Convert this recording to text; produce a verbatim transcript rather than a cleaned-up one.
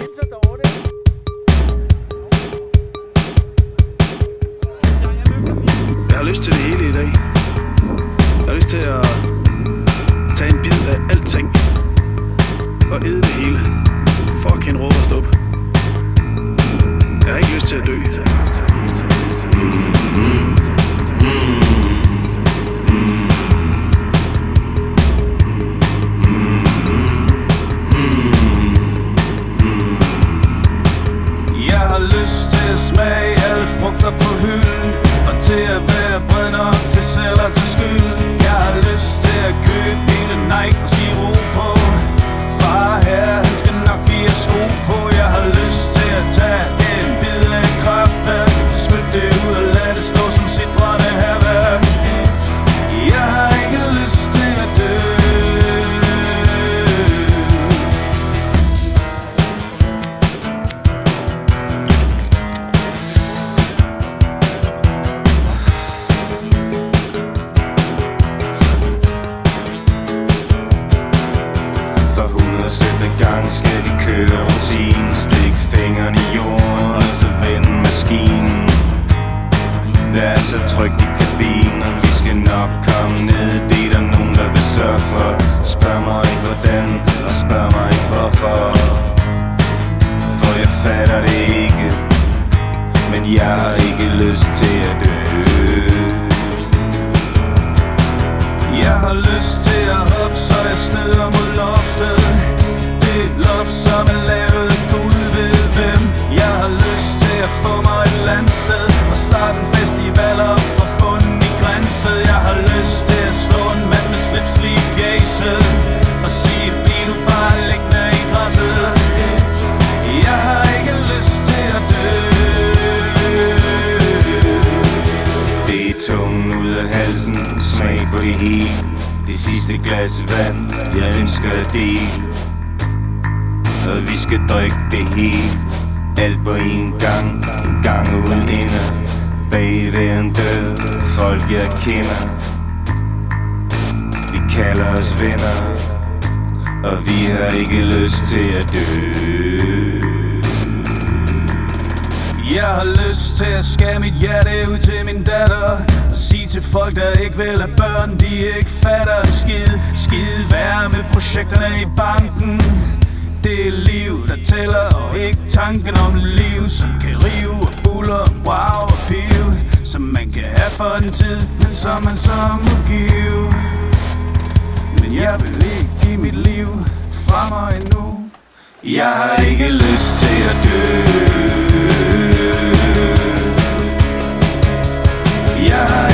Jeg har lyst til det hele i dag. Jeg har lyst til at tage en bid af alting og æde det hele. Fucking råb og stop. Jeg har ikke lyst til at dø. Jeg har lyst til at smage alle frugter på hylden, og til at være bred nok til selv at tage skylden. Jeg har lyst til at købe hele Nike og sige ro på. Far her, han skal nok give os ro på. Jeg har lyst til at tage en bid af kraftværk, smyk det ud og lad det stå som sit drømme herværk. Jeg har ikke lyst til at dø. Gang skal vi køre rutinen, stik fingrene i jorden og så vende maskinen. Det er så trygt i kabinen, og vi skal nok komme ned. Det er der nogen der vil sørge for. Spørg mig ikke hvordan, og spørg mig ikke hvorfor, for jeg fatter det ikke. Men jeg har ikke lyst til at dø. Jeg har lyst til at hoppe, så jeg støder mod loftet. Loft som er lavet af Gud ved hvem. Jeg har lyst til at få mig et landsted og starte en festival op fra bunden i Grænsted. Jeg har lyst til at slå en mand med slips lige i fjæset og sige, bliv du bare liggende i græsset. Jeg har ikke lyst til at dø. Det er tungen ud af halsen, smag på det hele. Det sidste glas vand, jeg ønsker at dele. Og vi skal drikke det hele, alt på en gang, en gang uden ende. Bag ved en død, folk jeg kender. Vi kalder os venner, og vi har ikke lyst til at dø. Jeg har lyst til at skære mit hjerte ud til min datter og sige til folk, der ikke vil have børn, de ikke fatter en skid. Skide være med projekterne i banken. Det er liv, der tæller, og ikke tanken om liv, som kan rive og buller, wow og pive, som man kan have for en tid, men som man så må give. Men jeg vil ikke give mit liv fra mig endnu. Jeg har ikke lyst til at dø. Jeg har